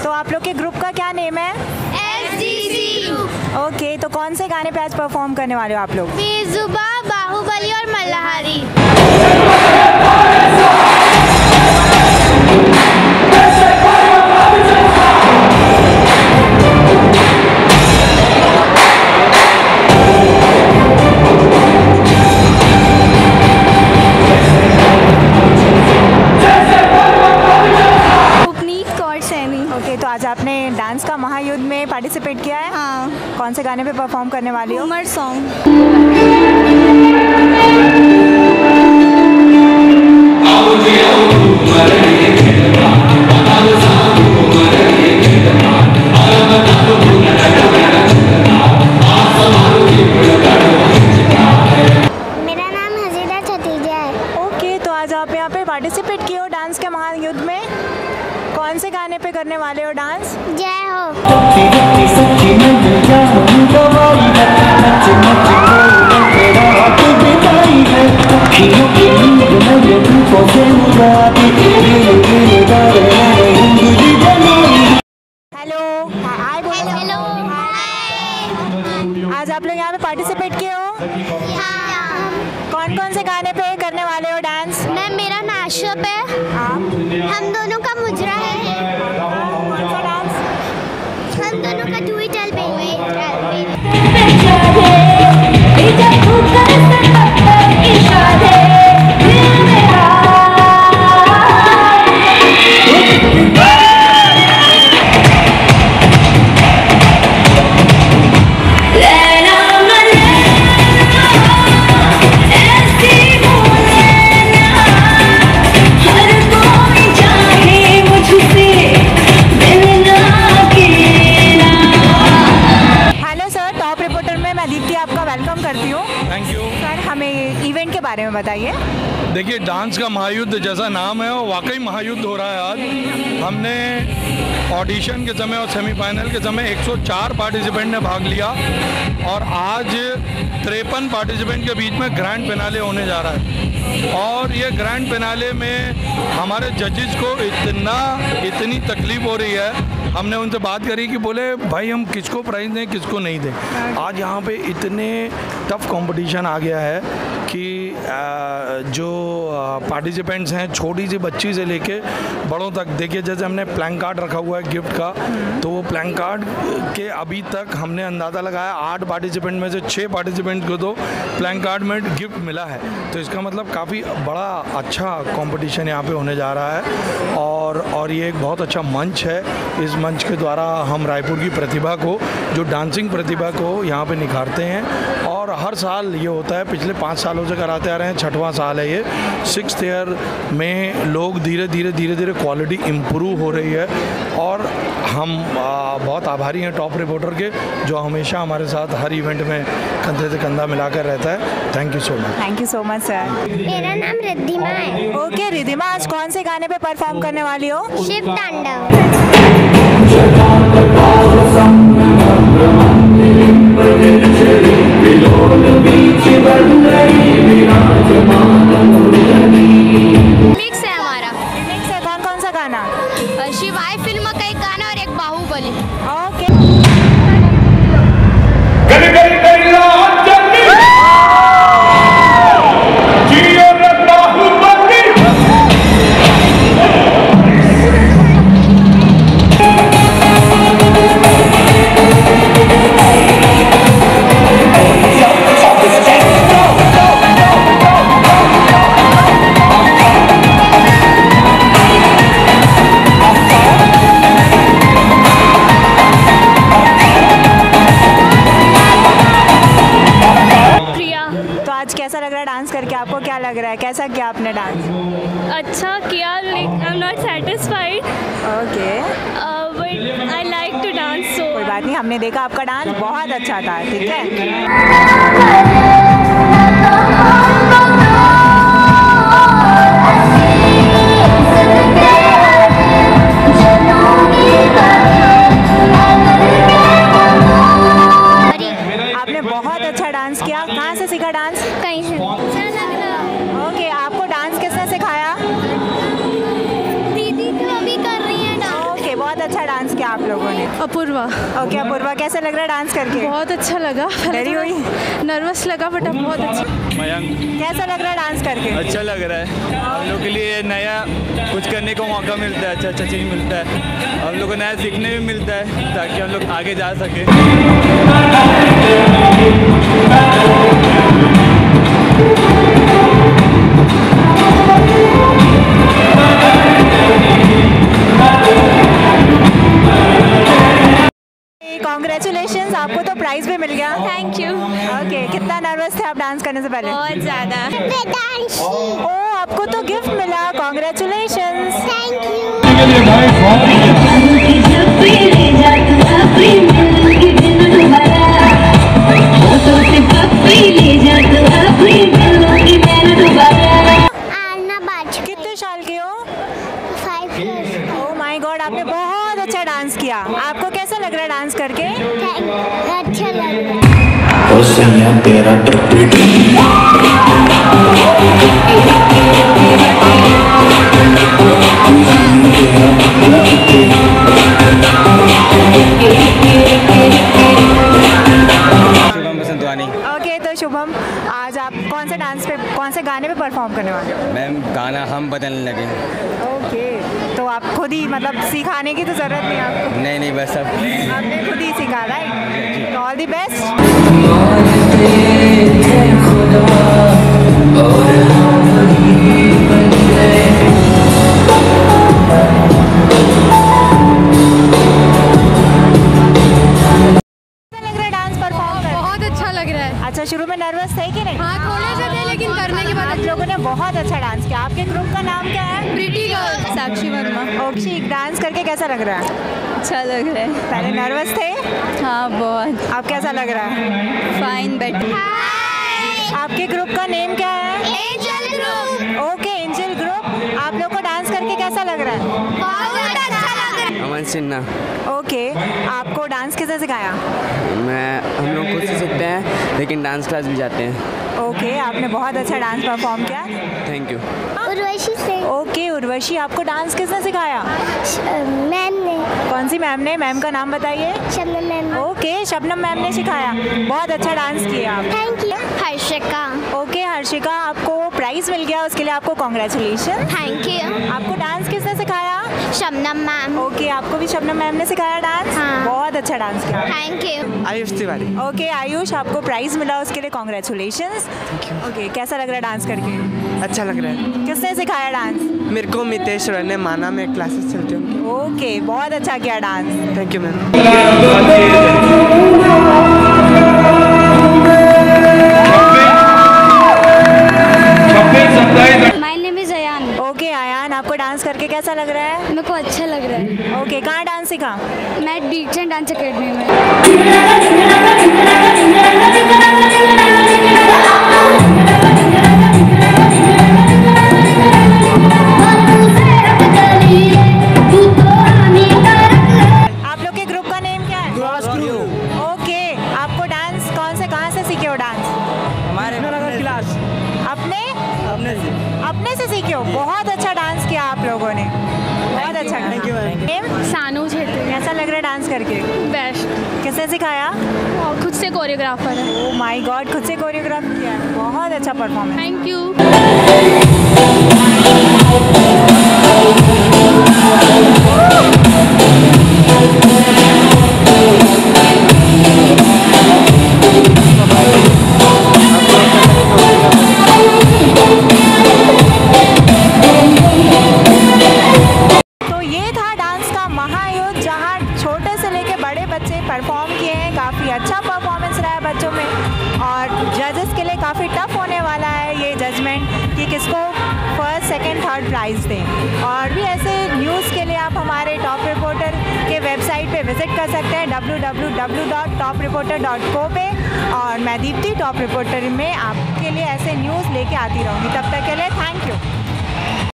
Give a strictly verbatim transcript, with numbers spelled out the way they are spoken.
तो आप लोग के ग्रुप का क्या नेम है? S D C. ओके, तो कौन से गाने पे आज परफॉर्म करने वाले हो आप लोग? बेजुबा, बाहुबली और मल्हारी। ओके, तो आज आपने डांस का महायुद्ध में पार्टिसिपेट किया है? हाँ। कौन से गाने पे परफॉर्म करने वाली हो? घूमर सॉन्ग। मेरा नाम हजीरा छतीजा है। ओके, तो आज आप यहाँ पे पार्टिसिपेट किए हो डांस के महायुद्ध में। कौन से गाने पे करने वाले हो डांस? जय हो। हेलो, हाय बोलो। हेलो। आज आप लोग यहाँ पे पार्टिसिपेट किए हो? हाँ। कौन कौन से गाने पे करने वाले हो डांस? मैम मेरा मैशअप है। आप? हम दोनों का मुजरा है। कौन सा डांस? हम दोनों का do it all baby. Welcome करती हूँ। थैंक यू सर, हमें इवेंट के बारे में बताइए। देखिए, डांस का महायुद्ध जैसा नाम है वो वाकई महायुद्ध हो रहा है। आज हमने ऑडिशन के समय और सेमीफाइनल के समय एक सौ चार पार्टिसिपेंट ने भाग लिया और आज तिरपन पार्टिसिपेंट के बीच में ग्रैंड फिनाले होने जा रहा है। और ये ग्रैंड फिनाले में हमारे जजेस को इतना इतनी तकलीफ हो रही है। हमने उनसे बात करी कि बोले भाई हम किसको प्राइज़ दें किसको नहीं दें। आज यहाँ पे इतने टफ कंपटीशन आ गया है कि जो पार्टिसिपेंट्स हैं छोटी सी बच्ची से लेके बड़ों तक, देखिए जैसे हमने प्लैंक कार्ड रखा हुआ है गिफ्ट का, तो वो प्लैंक कार्ड के अभी तक हमने अंदाज़ा लगाया आठ पार्टिसिपेंट में से छः पार्टिसिपेंट को तो प्लैंक कार्ड में गिफ्ट मिला है। तो इसका मतलब काफ़ी बड़ा अच्छा कंपटीशन यहाँ पे होने जा रहा है और और ये एक बहुत अच्छा मंच है। इस मंच के द्वारा हम रायपुर की प्रतिभा को, जो डांसिंग प्रतिभा को यहाँ पे निखारते हैं और हर साल ये होता है। पिछले पाँच सालों से कराते आ रहे हैं, छठवां साल है ये। सिक्स्थ ईयर में लोग धीरे धीरे धीरे धीरे क्वालिटी इम्प्रूव हो रही है और हम आ, बहुत आभारी हैं टॉप रिपोर्टर के, जो हमेशा हमारे साथ हर इवेंट में कंधे से कंधा मिलाकर रहता है। Thank you so much. Thank you so much sir. मेरा नाम रिद्धिमा है। ओके रिद्धिमा, आज कौन से गाने पे परफॉर्म करने वाली हो? शिव तांडव। मिक्स है हमारा। मिक्स है, कौन कौन सा गाना? शिवाय फिल्म का एक गाना और एक बाहुबली। ओके। कैसा लग रहा है डांस करके? आपको क्या लग रहा है, कैसा किया आपने डांस? अच्छा किया, like I am not satisfied okay, but I like to dance. So कोई बात नहीं, हमने देखा आपका डांस बहुत अच्छा था। ठीक है, आपने बहुत अच्छा डांस किया। कहाँ से सीखा डांस? कहीं से। ओके, आपको डांस किसने सिखाया? दीदी तो अभी कर रही है डांस। ओके, बहुत अच्छा डांस किया आप लोगों ने। अपूर्वा। ओके अपूर्वा, कैसा लग रहा है डांस करके? बहुत अच्छा लगा। डरी हुई? नर्वस लगा बट अब बहुत अच्छा। मयंक। कैसा लग रहा है डांस करके? अच्छा लग रहा है, हम लोग के लिए नया कुछ करने का मौका मिलता है, अच्छा अच्छा चीज़ मिलता है, हम लोग को नया सीखने भी मिलता है ताकि हम लोग आगे जा सकें। कॉन्ग्रेचुलेशंस, आपको तो प्राइज भी मिल गया। Thank you. ओके, कितना नर्वस थे आप डांस करने से पहले? बहुत ज़्यादा। ओ, आपको तो गिफ्ट मिला, कॉन्ग्रेचुलेशंस। Thank you. कितने साल के हो? Five years. Oh my god, आपने बहुत अच्छा डांस किया। आपको कैसा लग रहा है डांस करके? अच्छा लग रहा है। ओ सैया तेरा टप्पी शुभम बसंतवानी। ओके तो शुभम, आज आप कौन से डांस पे, कौन से गाने पे परफॉर्म करने वाले हो? मैम गाना हम बदलने लगे। ओके, तो आप खुद ही मतलब सिखाने की तो ज़रूरत नहीं आपको? नहीं नहीं बस अब आपने खुद ही सीखा, राइट? तो ऑल दी बेस्ट। अच्छा, शुरू में नर्वस थे कि नहीं? हाँ थोड़े से थे लेकिन करने के बाद आप लोगों ने बहुत अच्छा डांस किया। आपके ग्रुप का नाम क्या है? Pretty girl. साक्षी वर्मा। ओक्षी, डांस करके कैसा लग रहा है? अच्छा लग रहा है। पहले नर्वस थे, हाँ बहुत। अब कैसा लग रहा है? Fine better. आपके ग्रुप का नेम क्या है? Angel Group. Okay, Angel Group. आप लोग को डांस करके कैसा लग रहा है? बहुत अच्छा लग रहा है। अमन सिन्हा। ओके, आपको डांस किसने सिखाया? मैं हम लोग खुद से सीखते हैं लेकिन डांस क्लास भी जाते हैं। ओके, आपने बहुत अच्छा डांस परफॉर्म किया। Thank you. उर्वशी से। ओके उर्वशी, आपको डांस किसने सिखाया? मैम ने। कौन सी मैम ने? मैम का नाम बताइए। शबनम मैम ने। ओके, शबनम मैम ने सिखाया। बहुत अच्छा डांस किया आप। Thank you. Harshika. Okay Harshika, आपको प्राइज मिल गया, उसके लिए आपको कॉन्ग्रेचुलेशन। Thank you. आपको डांस किसने सिखाया? शबनम मैम। ओके, आपको भी शबनम मैम ने सिखाया डांस? हाँ। बहुत अच्छा डांस किया। Thank you. Ayush Tiwari. Okay Ayush, आपको प्राइज मिला, उसके लिए कॉन्ग्रेचुलेशंस। ओके, कैसा लग रहा है डांस करके? अच्छा लग रहा है। किसने सिखाया डांस? मेरे को मितेश रॉय ने माना में क्लासेस चलती हूँ। ओके, बहुत अच्छा किया dance. Thank you ma'am. My name is Ayan. Okay Ayan, आपको डांस करके कैसा लग रहा है? मेरे को अच्छा लग रहा है। ओके, कहाँ डांस सीखा? मैं डीजन डांस अकेडमी में। आप लोग के ग्रुप का नेम क्या है? ओके, आपको डांस कौन से, कहाँ से सीखे हो डांस? हमारे क्लास अपने अपने से। अपने से सीखे हो। बहुत अच्छा डांस किया आप लोगों ने, बहुत अच्छा। Thank you, ma'am. Name? Sanu Chhetri. कैसा लग रहा है डांस करके? बेस्ट। किसने सिखाया? और खुद से कोरियोग्राफर है। ओ माय गॉड, खुद से कोरियोग्राफ किया है। बहुत अच्छा परफॉर्मेंस। Thank you. तो ये था डांस का महायुद्ध, जहाँ छोटे से लेके बड़े बच्चे परफॉर्म किए हैं। काफ़ी अच्छा परफॉर्मेंस रहा है बच्चों में, और जजेस के लिए काफ़ी टफ होने वाला है ये जजमेंट कि किसको फर्स्ट सेकंड थर्ड प्राइज़ दें। और भी ऐसे न्यूज़ के लिए आप हमारे टॉप रिपोर्टर के वेबसाइट पे विजिट कर सकते हैं, W W W dot top reporter dot co पे। और मैं दीप्ति टॉप रिपोर्टर में आपके लिए ऐसे न्यूज़ लेके आती रहूँगी। तब तक के लिए थैंक यू।